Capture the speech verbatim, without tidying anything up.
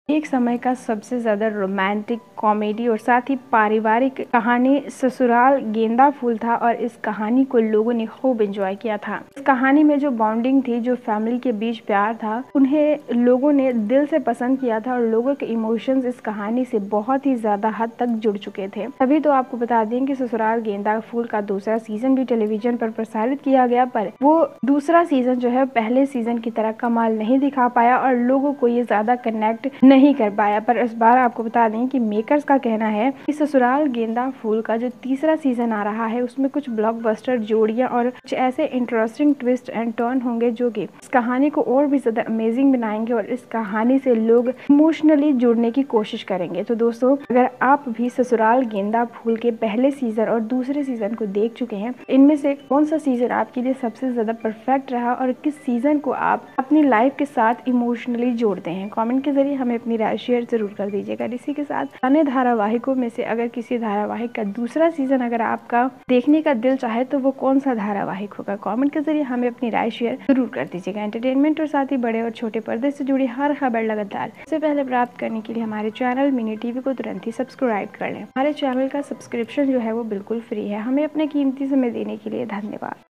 एक समय का सबसे ज़्यादा रोमांटिक कॉमेडी और साथ ही पारिवारिक कहानी ससुराल गेंदा फूल था और इस कहानी को लोगों ने खूब एंजॉय किया था। इस कहानी में जो बॉन्डिंग थी, जो फैमिली के बीच प्यार था, उन्हें लोगों ने दिल से पसंद किया था और लोगों के इमोशंस इस कहानी से बहुत ही ज़्यादा हद तक जुड़ चुके थे। तभी तो आपको बता दें कि ससुराल गेंदा फूल का दूसरा सीजन भी टेलीविजन पर प्रसारित किया गया, पर वो दूसरा सीजन जो है पहले सीजन की तरह कमाल नहीं दिखा पाया और लोगों को ये ज़्यादा कनेक्ट नहीं कर पाया। पर इस बार आपको बता दें कि मेकर्स का कहना है कि ससुराल गेंदा फूल का जो तीसरा सीजन आ रहा है उसमें कुछ ब्लॉकबस्टर जोड़ियां और कुछ ऐसे इंटरेस्टिंग ट्विस्ट एंड टर्न होंगे जो कि इस कहानी को और भी ज्यादा अमेजिंग बनाएंगे और इस कहानी से लोग इमोशनली जुड़ने की कोशिश करेंगे। तो दोस्तों, अगर आप भी ससुराल गेंदा फूल के पहले सीजन और दूसरे सीजन को देख चुके हैं, इनमें से कौन सा सीजन आपके लिए सबसे ज्यादा परफेक्ट रहा और किस सीजन को आप अपनी लाइफ के साथ इमोशनली जोड़ते हैं, कमेंट के जरिए हमें अपनी राय शेयर जरूर कर दीजिएगा। इसी के साथ अन्य धारावाहिकों में से अगर किसी धारावाहिक का दूसरा सीजन अगर आपका देखने का दिल चाहे तो वो कौन सा धारावाहिक होगा, कमेंट के जरिए हमें अपनी राय शेयर जरूर कर दीजिएगा। एंटरटेनमेंट और साथ ही बड़े और छोटे पर्दे से जुड़ी हर खबर लगातार सबसे पहले प्राप्त करने के लिए हमारे चैनल मिनी टीवी को तुरंत ही सब्सक्राइब कर लें। हमारे चैनल का सब्सक्रिप्शन जो है वो बिल्कुल फ्री है। हमें अपने कीमती समय देने के लिए धन्यवाद।